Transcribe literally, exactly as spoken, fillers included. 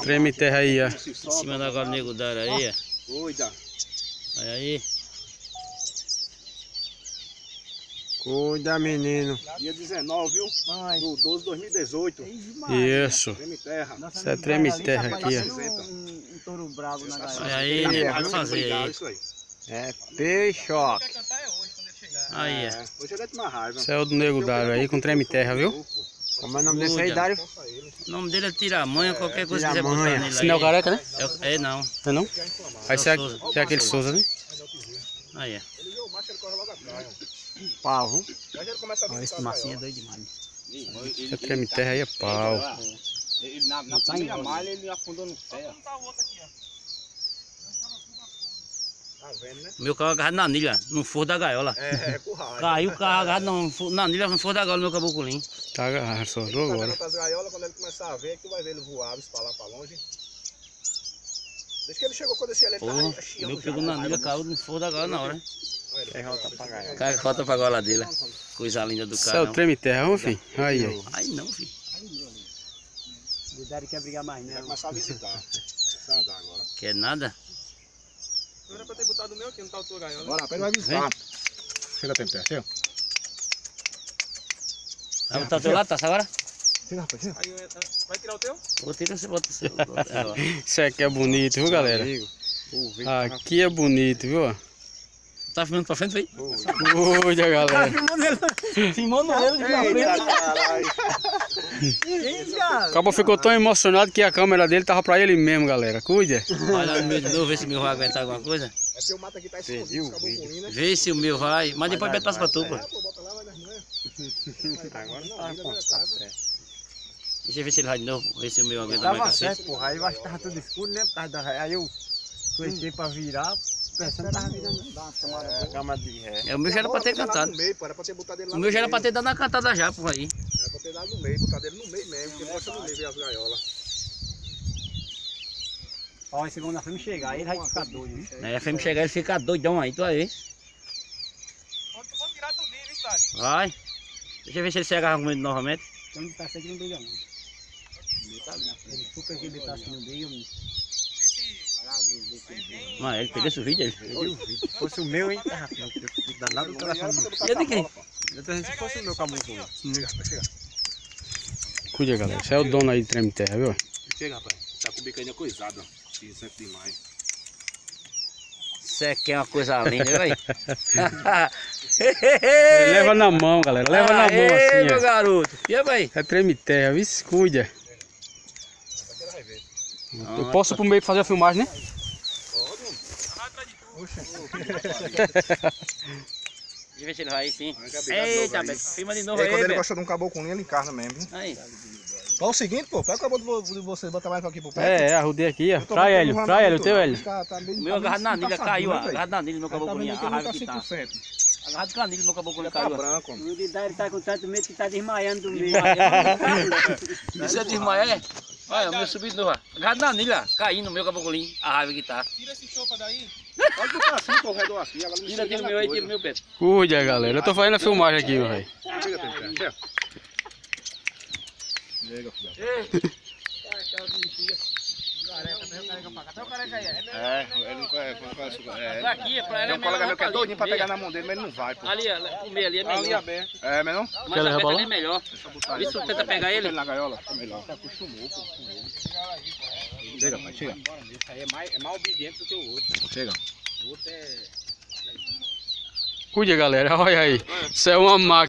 Treme terra aí, ó. Em cima da galinha negudária aí, ó. Cuida. Olha aí. Cuida, menino. Dia dezenove, viu? Ai. Do doze de dois mil e dezoito. Isso. Treme terra. Isso é treme terra aqui, ó. Um, um touro bravo na gaiola. Olha aí, nego, pode fazer aí. Isso aí. É peixe, ó. Aí, ó. É, hoje ele é de uma raiva. Isso é o do Nego Dário aí com treme terra, viu? Como é o nome desse aí, Dário? O nome dele é Tiramanha, qualquer coisa que quiser botar Tiramanha. nele Esse não é o aí. careca, né? É, é não. É não? Aí você é, Souza. você é aquele Souza, né? Aí, ó. Ele viu o macho, ele corre logo atrás. Pau, viu? Aí ele começa a Ó, esse massinho é doido demais. Esse é treme terra aí é pau. Ele, na na primeira malha ele afundou no pé. Tá vendo, né? O meu carro agarrado na anilha, no forro da gaiola. É, é curral. Caiu o carro agarrado no fo- na anilha, no forro da gaiola, meu caboclinho. Tá agarrado, só Tá agora. vendo outras gaiolas, quando ele começar a ver, é que tu vai ver ele voar, espalhar pra longe. Desde que ele chegou, quando esse ele Porra, tá o chiando meu já. pegou na anilha, caiu no forro da gaiola na hora. Aí volta pra gaiola. Cai, volta pra gaiola dele. Coisa linda do Isso é cara. o treme terra, vamos, filho? Aí, ó. Aí não, filho. O Dário quer brigar mais, Vai né? começar a visitar. Começar a andar agora. Quer nada? Não era pra ter botado o meu aqui, não tá o teu gaiola. Bora, rapaz, vai visitar. Chega tempo, chega. Vai botar o teu lado, tá agora? Chega, rapaz, chega. Aí, vai tirar o teu? Vou tirar, você bota o seu. É, ó. Isso aqui é bonito, viu, galera? Aqui é bonito, viu? Tá filmando pra frente, foi? Cuida, galera. Filmando ele de O cabo ficou tão emocionado que a câmera dele tava pra ele mesmo, galera. Cuida. Olha no meio de novo, ver se o meu vai aguentar alguma coisa. É porque o mato aqui tá escondido, acabou com o né? Vê se o meu vai. Mas depois pede passa pra tu, pô. Pô, bota lá, vai nas manhãs. Agora não tá com Deixa eu ver se ele vai de novo. Ver se o meu aguenta mais Tava cacete. certo, porra. Aí eu acho que tava tudo escuro, né? Por causa da... Aí eu fechei pra virar, pensando que tava virando. Cama de ré. É, o meu já era pra ter cantado. No meio, pô, era pra ter botado ele lá O no meu já era meio. pra ter dado uma cantada já, por aí. Era pra ter dado no meio, botado ele no meio mesmo, porque ele gosta no meio, ver as gaiolas. Ó, esse na frente chegar, aí ele vai ficar doido, viu? Aí a fêmea chegar, ele fica doidão aí, tu vai ver. Vou tirar tudo, viu, Stade? Vai. Deixa eu ver se ele se agarra com ele novamente. Então ele tá aqui não briga, não. Ele fica aqui, ele tá assim no meio. Mas ele pegou esse vídeo, ele. Se fosse o meu, hein? Tá rápido. Danado do coração. E é de quem? Se fosse o meu caboclo. Chega, rapaz, chega. Cuida, galera. Isso é o dono aí de treme terra, viu? Chega, rapaz. Tá com o bico ainda coisado, ó. Cinzento demais. Isso aqui é uma coisa linda, viu, velho? Leva na mão, galera. Leva na mão Aê, assim, meu ó. garoto. E aí, velho? É treme terra, viu? Cuida. Eu posso ir pro meio pra fazer a filmagem, né? Deixa eu ver se ele vai aí, sim. Vai caber de novo Eita, aí. Beto. Filma de novo E aí, aí, quando ele Beto. gosta de um caboclo, ele encarna mesmo, viu? Aí. Então é o seguinte, pô, pega o caboclo de vocês, bota mais aqui pro pé. É, é, arrudei aqui, ó. Eu tô Trai, botando Hélio. no Trai, Hélio, ramado, teu ó. Hélio. Tá- tá bem- O meu tá agarrado na bem- anilha tá caiu, ó. sabendo, velho. Agarrado na anilha, meu Tá vendo caboclinho. aqui, A não raiva tá que tá. cem por cento. Agarrado com a anilha, meu caboclinho Tá caiu. ó. branco. O de Dário tá com tanto medo que tá desmaiando do meio. Isso é desmaiar, é? Olha, o meu subiu de novo, ó. Agarrado na anilha, caindo no meu caboclinho. A raiva que tá. Tira esse chopa daí. Pode botar assim, pô, o redor aqui. Agora não Tira aqui chega no na meu aí, coisa. tira o meu Beto. Cuida, galera. Eu tô fazendo a filmagem aqui, meu velho. Chega, tem pé. Chega. Chega, filha. É, ele não conhece. É, Pra aqui, pra ela tem é um colega meu que é melhor doidinho pra ali, pegar na mão dele, mas ele não vai, pô. Ali, ó, o meio ali é Ali melhor. aberto. É, mas não? Mas Quer levar aberto pra lá? ali é melhor. Vê se tu tenta pegar ele. Ele na gaiola, é melhor. Se acostumou, pô. Chega, pai, chega. Esse aí é mais, é mais obediente do que o outro. Chega. O outro é... Cuida, galera. Olha aí. Isso é uma máquina.